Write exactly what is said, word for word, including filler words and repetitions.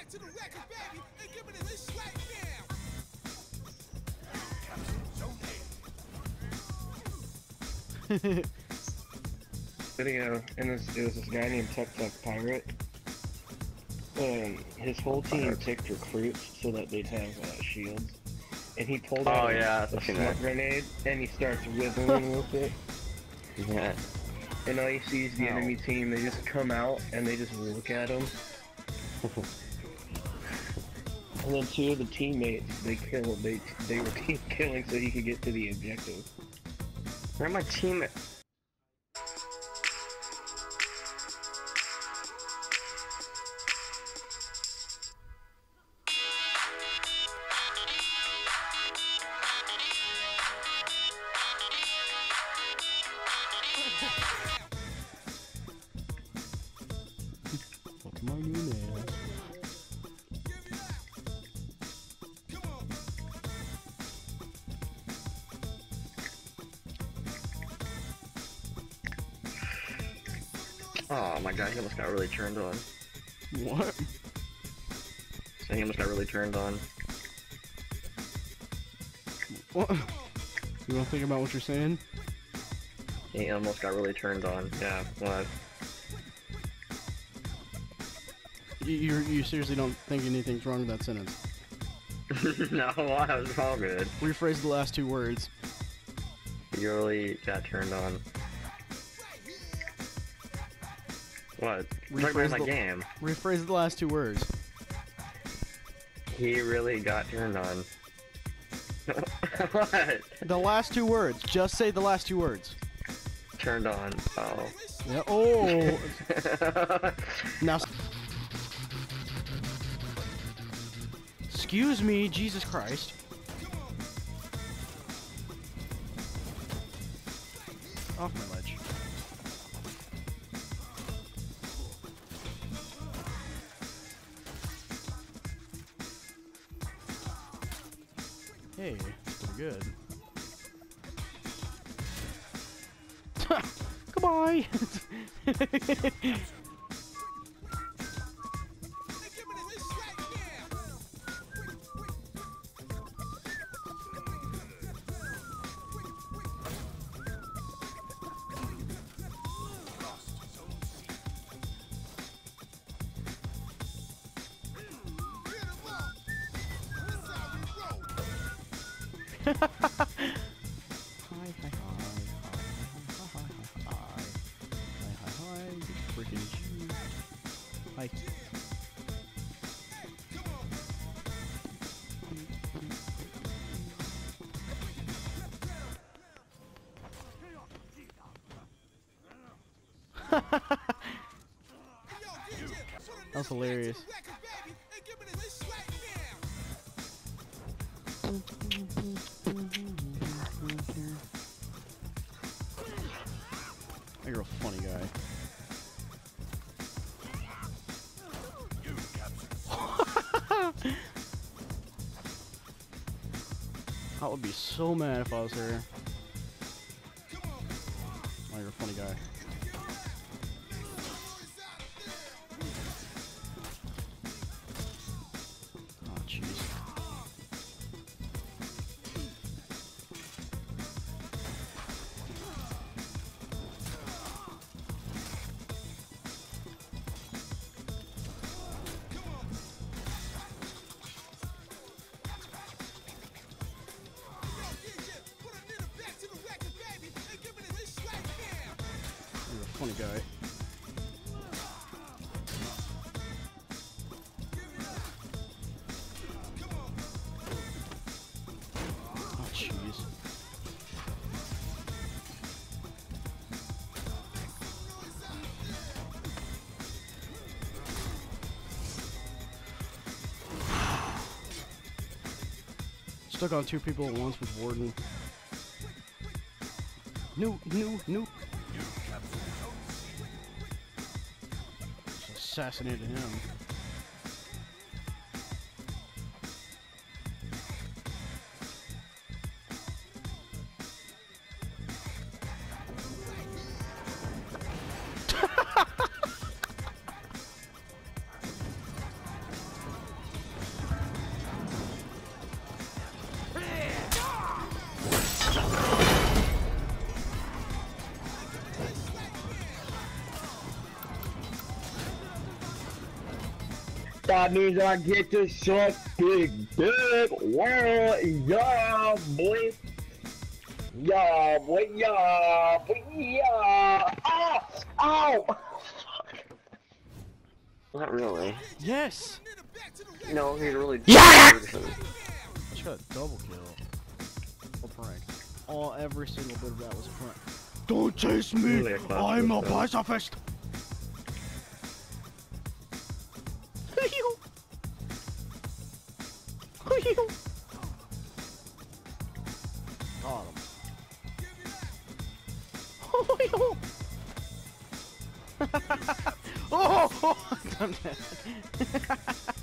Video, and this, it was this guy named Tuck Tuck Pirate. Um, his whole team picked recruits so that they'd have uh, shields. And he pulled out oh, yeah, a smoke grenade, and he starts whistling with it. Yeah. And all you see is the oh. enemy team, they just come out, and they just look at him. And then two of the teammates, they killed, they, they were team killing so he could get to the objective. Where are my teammates? What am I doing now? Oh my god, he almost got really turned on. What? So he almost got really turned on. What? You wanna think about what you're saying? He almost got really turned on. Yeah, what? You, you, you seriously don't think anything's wrong with that sentence? No, that was all good. Rephrase the last two words. He really got turned on. What? Talk about my the, game. Rephrase the last two words. He really got turned on. What? The last two words. Just say the last two words. Turned on. Oh. Yeah. Oh. Now. Excuse me, Jesus Christ. Off my ledge. Hey, pretty good. Goodbye! Hi, hi, hi, hi, hi, hi, hi, hi, hi, you freaking Jew. Hi. That was hilarious. You're a funny guy. I would be so mad if I was her. Oh, you're a funny guy. Oh, jeez. You're a funny guy. Oh, jeez. Stuck on two people at once with Warden. No, no, no. Assassinated him. That means I get to suck big dick. Well, yeah, boy. Yeah, boy, yeah, boy, yeah. Ah! Ow! Not really. Yes! No, he's really. Yeah! I just got a double kill. A prank. All every single bit of that was a prank. Don't chase me! Really a class I'm a though. pacifist! Got him. Oh! I'm dead.